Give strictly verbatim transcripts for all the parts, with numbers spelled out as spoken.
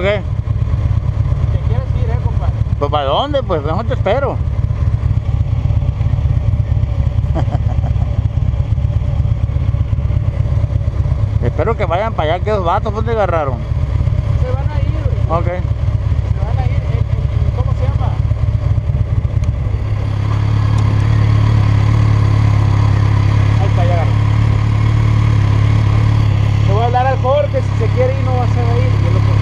qué? ¿Te quieres ir, eh, compadre? Pues ¿para dónde? Pues mejor te espero. Espero que vayan para allá, que los vatos, ¿dónde agarraron? Se van a ir, güey. Ok. Se van a ir. El, el, ¿Cómo se llama? Ahí está, ya agarró. Le voy a hablar al Jorge, si se quiere ir no va a ser a ir. Yo lo puedo.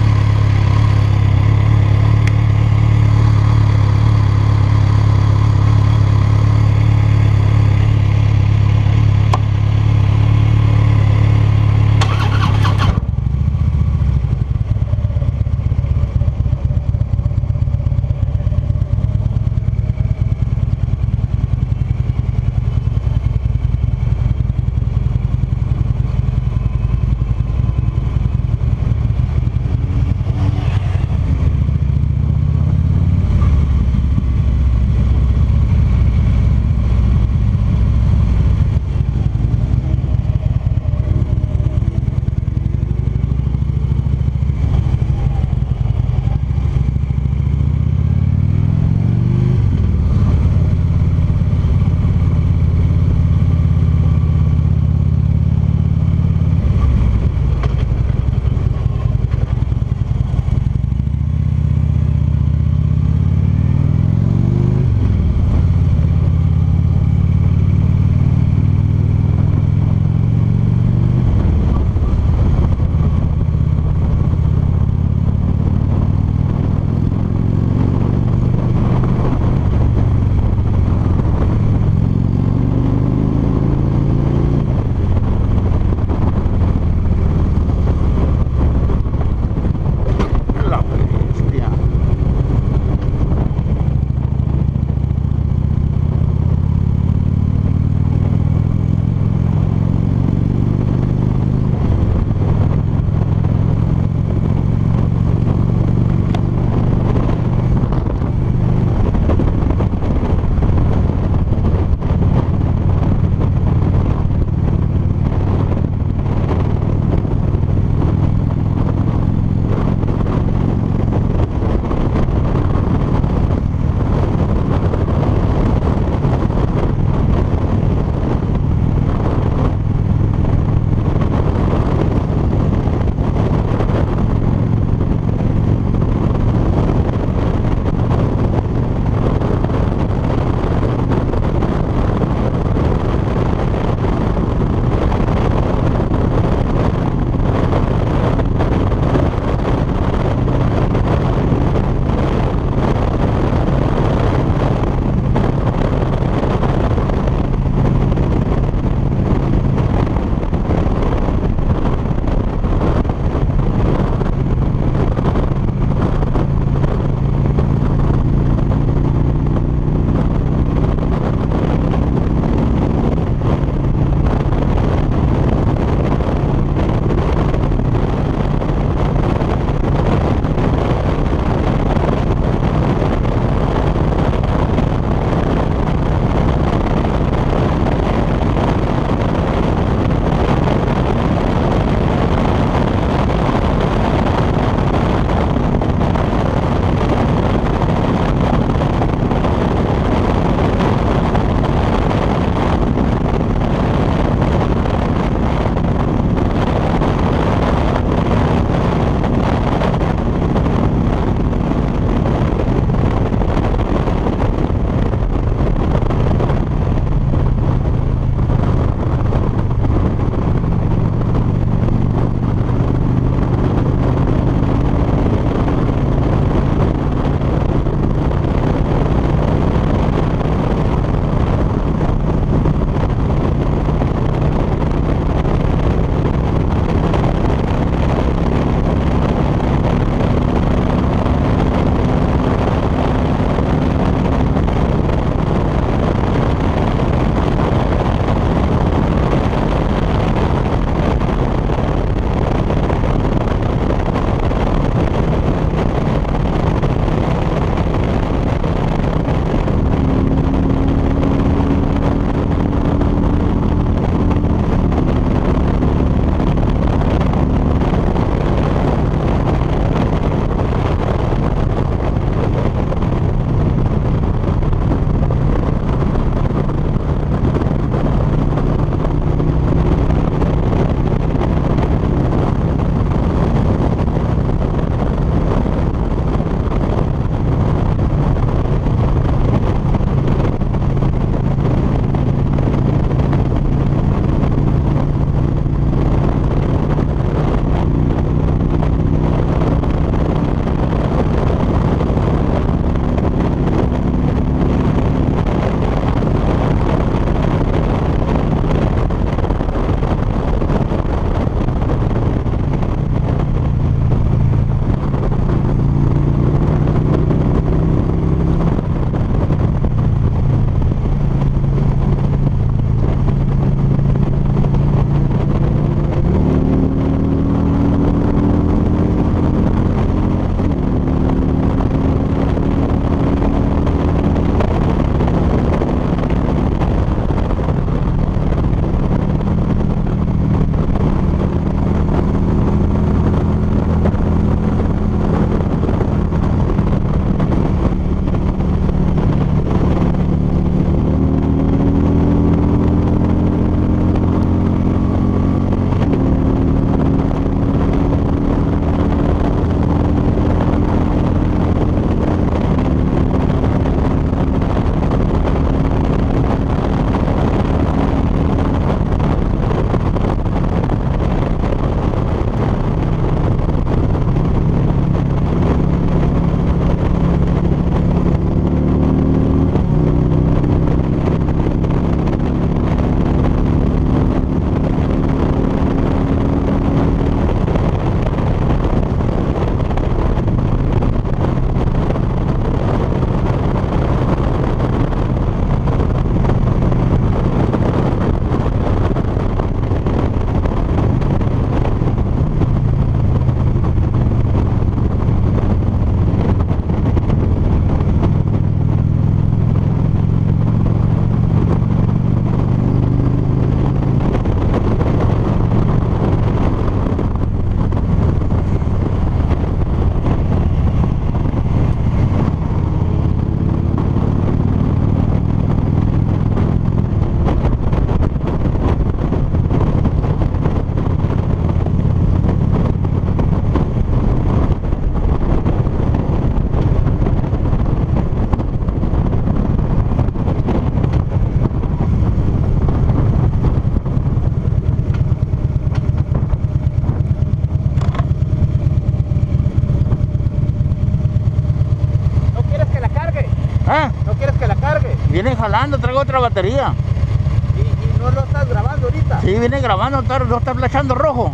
Viene jalando, traigo otra batería. ¿Y, y no lo estás grabando ahorita? Sí, viene grabando, está- no está flashando rojo.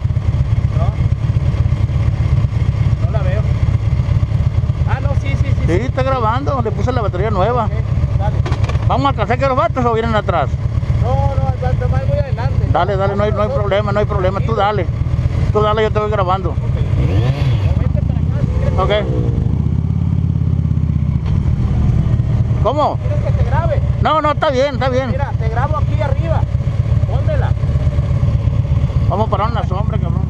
No. No la veo. Ah, no, sí, sí, sí. Sí, está grabando, le puse la batería nueva. Ok, dale. ¿Vamos a alcanzar que los vatos o vienen atrás? No, no, adelante, más voy adelante. Dale, dale, no hay, no hay problema, no hay problema. Tú dale. Tú dale, yo te voy grabando. Vente para acá si quieres. Ok. ¿Cómo? ¿Quieres que te grabe? No, no, está bien, está bien. Mira, te grabo aquí arriba. Pónmela. Vamos a parar en la sombra, cabrón.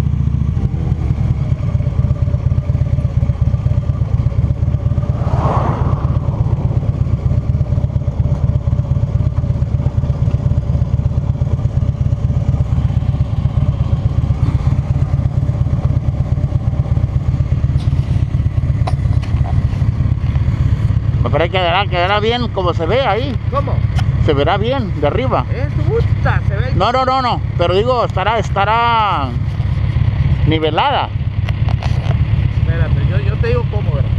Pero quedará, quedará bien como se ve ahí. ¿Cómo? Se verá bien de arriba. Es puta, se ve. No, no, no, no. Pero digo, estará, estará nivelada. Espérate, yo, yo te digo cómo, ¿verdad?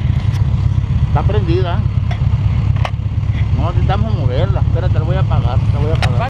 Está prendida. No necesitamos moverla. Espérate, la voy a apagar.